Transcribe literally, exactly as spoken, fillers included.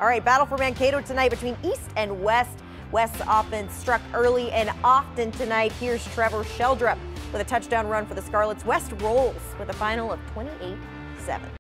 All right, battle for Mankato tonight between East and West. West's offense struck early and often tonight. Here's Trevor Sheldrup with a touchdown run for the Scarlets. West rolls with a final of twenty-eight seven.